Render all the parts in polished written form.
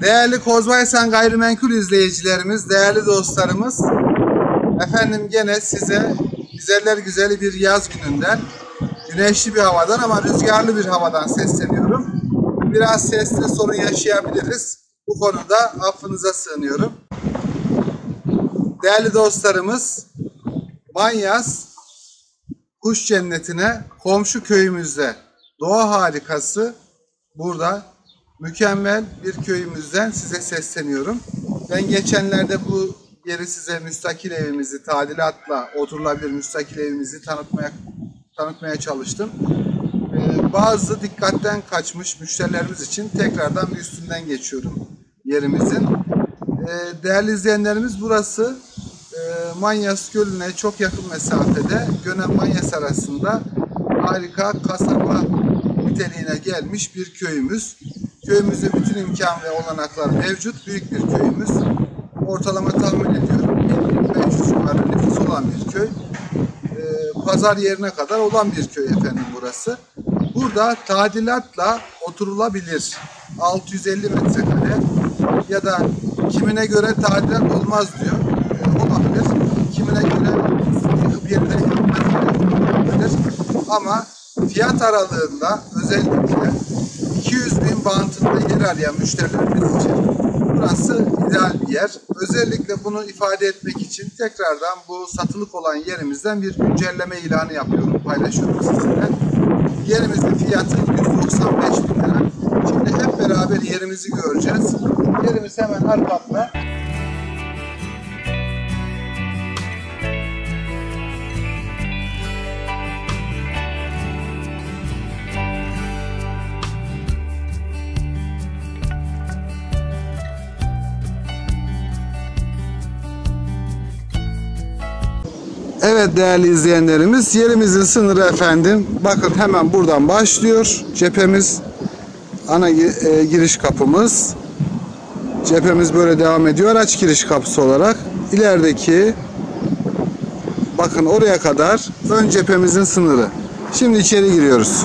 Değerli Kozbaysan Gayrimenkul izleyicilerimiz, değerli dostlarımız, efendim gene size güzeller güzeli bir yaz gününden, güneşli bir havadan ama rüzgarlı bir havadan sesleniyorum. Biraz sesle sorun yaşayabiliriz. Bu konuda affınıza sığınıyorum. Değerli dostlarımız, Manyas Kuş Cenneti'ne komşu köyümüzde doğa harikası burada mükemmel bir köyümüzden size sesleniyorum. Ben geçenlerde bu yeri size müstakil evimizi, tadilatla oturulabilir müstakil evimizi tanıtmaya çalıştım. Bazı dikkatten kaçmış müşterilerimiz için tekrardan bir üstünden geçiyorum yerimizin. Değerli izleyenlerimiz, burası Manyas Gölü'ne çok yakın mesafede, Gönen-Manyas arasında harika kasaba niteliğine gelmiş bir köyümüz. Köyümüzde bütün imkan ve olanaklar mevcut. Büyük bir köyümüz. Ortalama tahmin ediyorum 500 civarı nüfus olan bir köy. Pazar yerine kadar olan bir köy efendim burası. Burada tadilatla oturulabilir. 650 metrekare ya da kimine göre tadilat olmaz diyor. Olabilir. Kimine göre yıkıp yeniden yapılabilir. Ama fiyat aralığında özellikle 200.000 bantında yer arayan müşterilerimiz için burası ideal bir yer. Özellikle bunu ifade etmek için tekrardan bu satılık olan yerimizden bir güncelleme ilanı yapıyorum, paylaşıyorum sizinle. Yerimizin fiyatı 195.000 lira. Şimdi hep beraber yerimizi göreceğiz. Yerimiz hemen arkamda. Evet değerli izleyenlerimiz, yerimizin sınırı efendim bakın hemen buradan başlıyor. Cephemiz ana giriş kapımız. Cephemiz böyle devam ediyor araç giriş kapısı olarak. İlerideki bakın oraya kadar ön cephemizin sınırı. Şimdi içeri giriyoruz.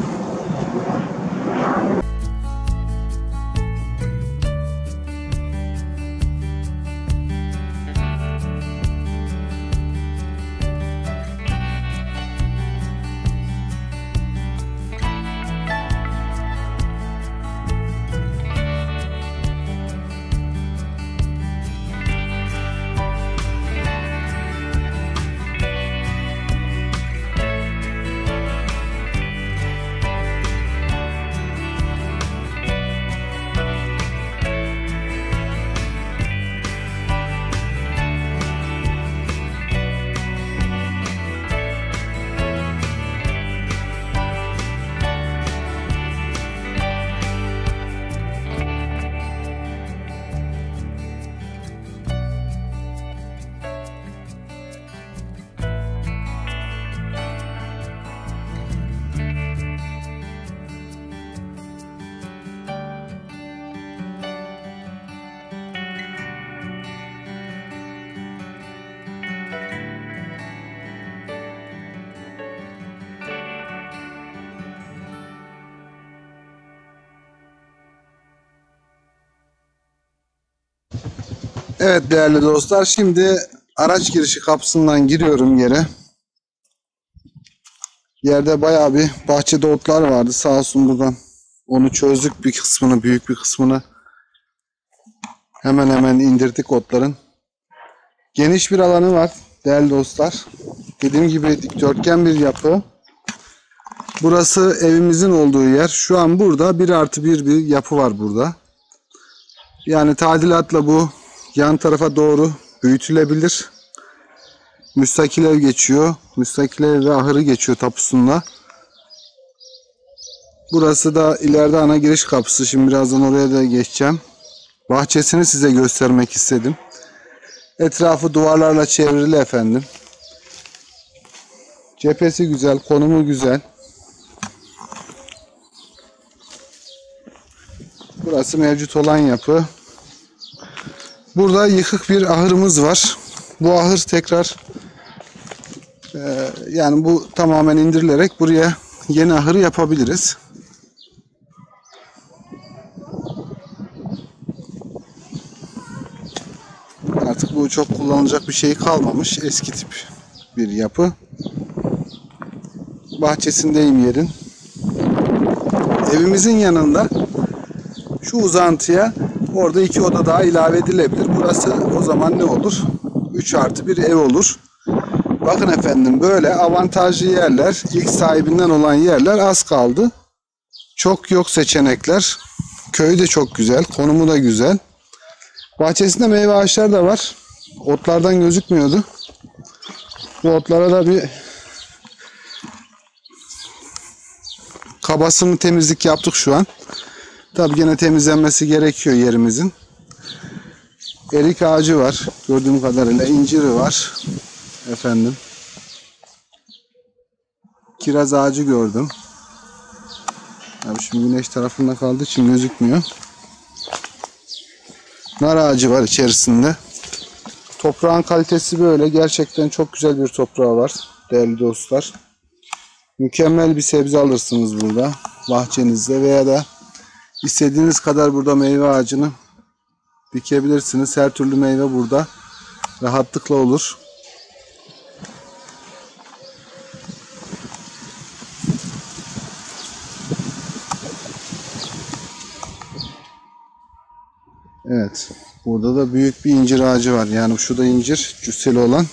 Evet değerli dostlar, şimdi araç girişi kapısından giriyorum yere. Yerde bayağı bir bahçede otlar vardı, sağ olsun buradan onu çözdük, bir kısmını, büyük bir kısmını hemen indirdik otların. Geniş bir alanı var değerli dostlar. Dediğim gibi dikdörtgen bir yapı. Burası evimizin olduğu yer. Şu an burada 1+1 bir yapı var burada. Yani tadilatla bu yan tarafa doğru büyütülebilir. Müstakil ev geçiyor. Müstakil ev ve ahırı geçiyor tapusunda. Burası da ileride ana giriş kapısı. Şimdi birazdan oraya da geçeceğim. Bahçesini size göstermek istedim. Etrafı duvarlarla çevrili efendim. Cephesi güzel, konumu güzel. Burası mevcut olan yapı. Burada yıkık bir ahırımız var. Bu ahır tekrar yani bu tamamen indirilerek buraya yeni ahır yapabiliriz. Artık bu çok kullanılacak bir şey kalmamış. Eski tip bir yapı. Bahçesindeyim yerin. Evimizin yanında şu uzantıya orada 2 oda daha ilave edilebilir. Burası o zaman ne olur? 3+1 ev olur. Bakın efendim, böyle avantajlı yerler, ilk sahibinden olan yerler az kaldı. Çok yok seçenekler. Köy de çok güzel, konumu da güzel. Bahçesinde meyve ağaçları da var. Otlardan gözükmüyordu. Bu otlara da bir kabasını temizlik yaptık şu an. Tabii gene temizlenmesi gerekiyor yerimizin. Erik ağacı var. Gördüğüm kadarıyla inciri var. Efendim. Kiraz ağacı gördüm. Abi şimdi güneş tarafında kaldığı için gözükmüyor. Nar ağacı var içerisinde. Toprağın kalitesi böyle. Gerçekten çok güzel bir toprağı var değerli dostlar. Mükemmel bir sebze alırsınız burada bahçenizde veya da istediğiniz kadar burada meyve ağacını dikebilirsiniz. Her türlü meyve burada rahatlıkla olur. Evet. Burada da büyük bir incir ağacı var. Yani şu da incir cüsseli olan.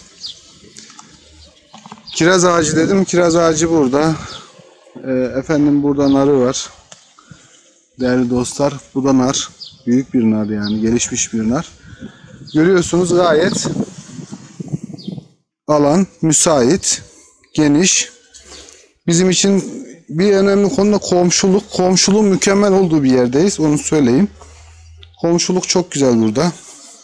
Kiraz ağacı dedim. Kiraz ağacı burada. Efendim burada narı var. Değerli dostlar, bu da nar. Büyük bir nar, yani gelişmiş bir nar. Görüyorsunuz gayet alan müsait, geniş. Bizim için bir önemli konu da komşuluk. Komşuluğun mükemmel olduğu bir yerdeyiz, onu söyleyeyim. Komşuluk çok güzel burada.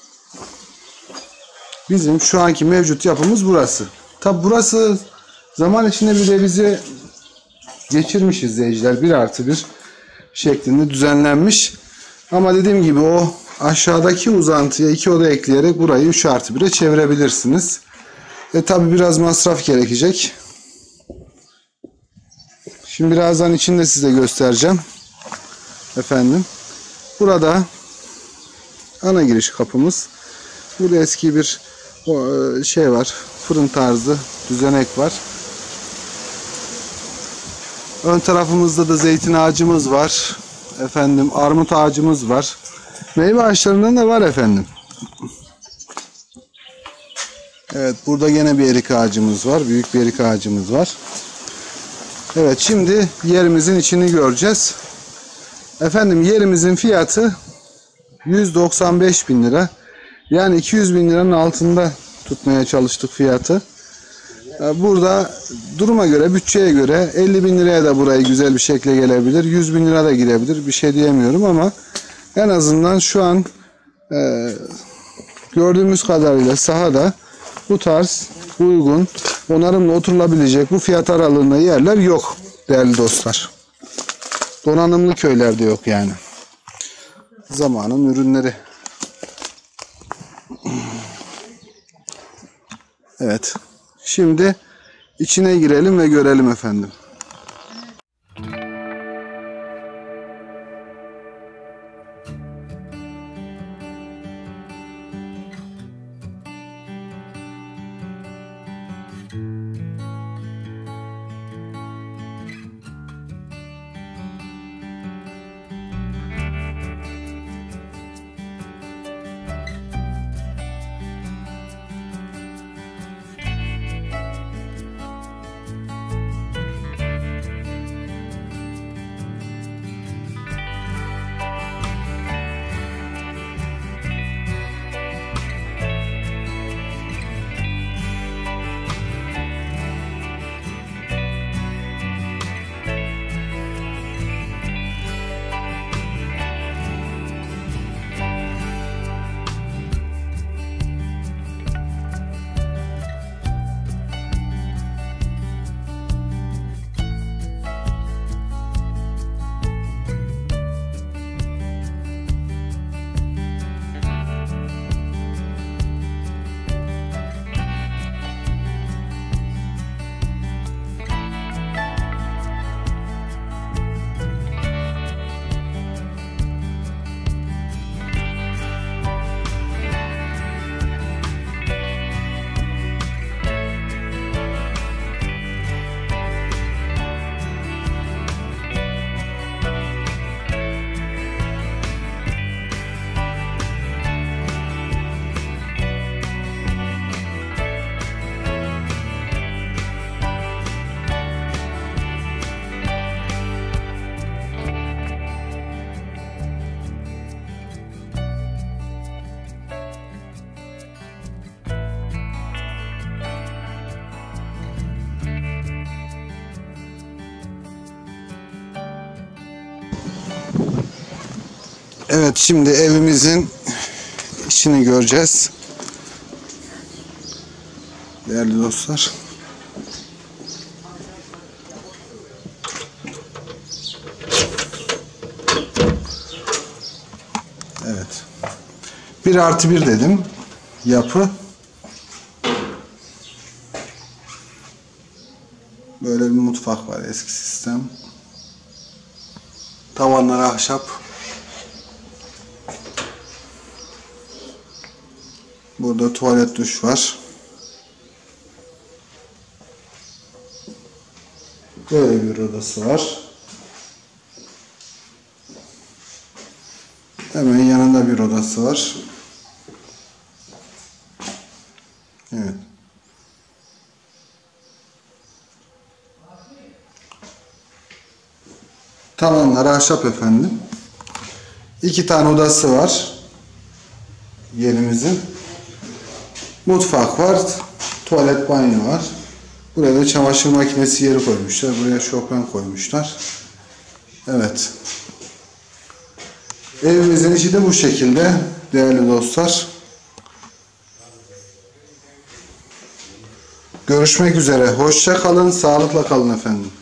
Bizim şu anki mevcut yapımız burası. Tabi burası zaman içinde bir revize geçirmiş izleyiciler. 1+1 şeklinde düzenlenmiş. Ama dediğim gibi o aşağıdaki uzantıya 2 oda ekleyerek burayı 3+1'e çevirebilirsiniz. Tabi biraz masraf gerekecek. Şimdi birazdan içinde size göstereceğim. Efendim. Burada ana giriş kapımız. Burada eski bir şey var. Fırın tarzı düzenek var. Ön tarafımızda da zeytin ağacımız var. Efendim armut ağacımız var. Meyve ağaçlarından da var efendim. Evet, burada gene bir erik ağacımız var. Büyük bir erik ağacımız var. Evet, şimdi yerimizin içini göreceğiz. Efendim yerimizin fiyatı 195.000 lira. Yani 200.000 liranın altında tutmaya çalıştık fiyatı. Burada duruma göre, bütçeye göre 50.000 liraya da burayı güzel bir şekilde gelebilir. 100.000 lira da girebilir. Bir şey diyemiyorum ama en azından şu an gördüğümüz kadarıyla sahada bu tarz uygun, onarımla oturulabilecek bu fiyat aralığında yerler yok değerli dostlar. Donanımlı köylerde yok yani. Zamanın ürünleri. Evet. Şimdi içine girelim ve görelim efendim. Evet, şimdi evimizin içini göreceğiz. Değerli dostlar. Evet. 1+1 dedim. Yapı. Böyle bir mutfak var, eski sistem. Tavanları ahşap. Burada tuvalet, duş var. Böyle bir odası var. Hemen yanında bir odası var. Evet. Tavanları ahşap efendim. 2 tane odası var. Yerimizin. Mutfak var. Tuvalet, banyo var. Buraya da çamaşır makinesi yeri koymuşlar. Buraya Chopin koymuşlar. Evet. Evimizin içi de bu şekilde değerli dostlar. Görüşmek üzere. Hoşça kalın, sağlıkla kalın efendim.